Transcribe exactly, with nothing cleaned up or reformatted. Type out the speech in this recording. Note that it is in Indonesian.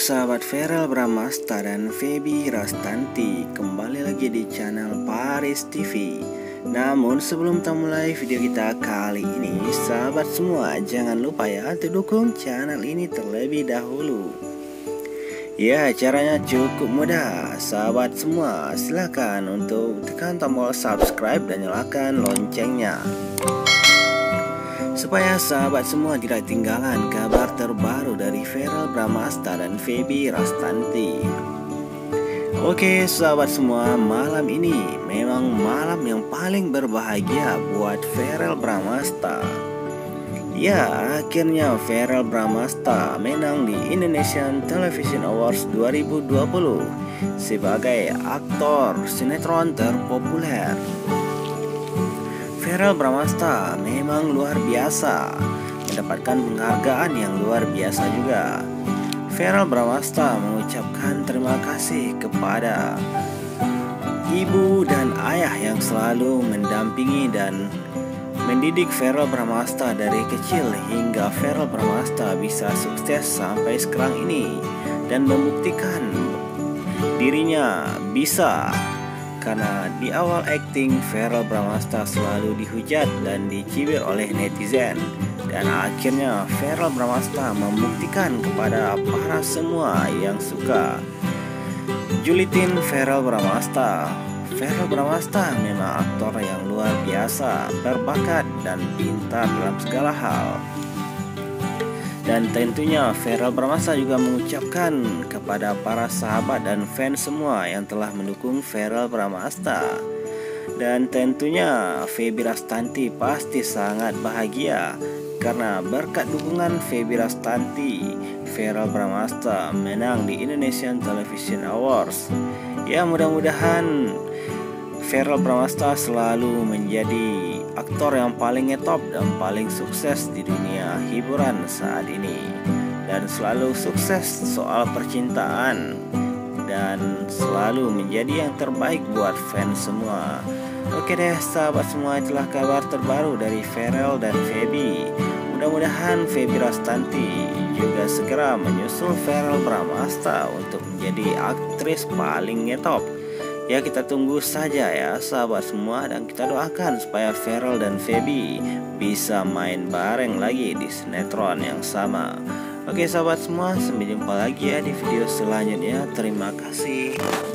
sahabat Verrel Bramasta dan Feby Rastanti, kembali lagi di channel Paris T V. Namun sebelum kita mulai video kita kali ini, sahabat semua jangan lupa ya untuk dukung channel ini terlebih dahulu. Ya, caranya cukup mudah. Sahabat semua silakan untuk tekan tombol subscribe dan nyalakan loncengnya, supaya sahabat semua tidak ketinggalan kabar terbaru dari Verrel Bramasta dan Feby Rastanti. Oke sahabat semua, malam ini memang malam yang paling berbahagia buat Verrel Bramasta. Ya, akhirnya Verrel Bramasta menang di Indonesian Television Awards dua ribu dua puluh sebagai aktor sinetron terpopuler. Verrel Bramasta memang luar biasa, mendapatkan penghargaan yang luar biasa juga. Verrel Bramasta mengucapkan terima kasih kepada ibu dan ayah yang selalu mendampingi dan mendidik Verrel Bramasta dari kecil hingga Verrel Bramasta bisa sukses sampai sekarang ini dan membuktikan dirinya bisa. Karena di awal akting Verrel Bramasta selalu dihujat dan dicibir oleh netizen, dan akhirnya Verrel Bramasta membuktikan kepada para semua yang suka julitin Verrel Bramasta. Verrel Bramasta memang aktor yang luar biasa, berbakat dan pintar dalam segala hal. Dan tentunya Verrel Bramasta juga mengucapkan kepada para sahabat dan fans semua yang telah mendukung Verrel Bramasta. Dan tentunya Feby Rastanti pasti sangat bahagia karena berkat dukungan Feby Rastanti, Verrel Bramasta menang di Indonesian Television Awards. Ya, mudah-mudahan Verrel Bramasta selalu menjadi aktor yang paling ngetop dan paling sukses di dunia hiburan saat ini, dan selalu sukses soal percintaan dan selalu menjadi yang terbaik buat fans semua. Oke deh sahabat semua, itulah kabar terbaru dari Verrel dan Feby. Mudah-mudahan Feby Rastanti juga segera menyusul Verrel Bramasta untuk menjadi aktris paling ngetop. Ya, kita tunggu saja ya sahabat semua, dan kita doakan supaya Verrel dan Feby bisa main bareng lagi di sinetron yang sama. Oke sahabat semua, sampai jumpa lagi ya di video selanjutnya. Terima kasih.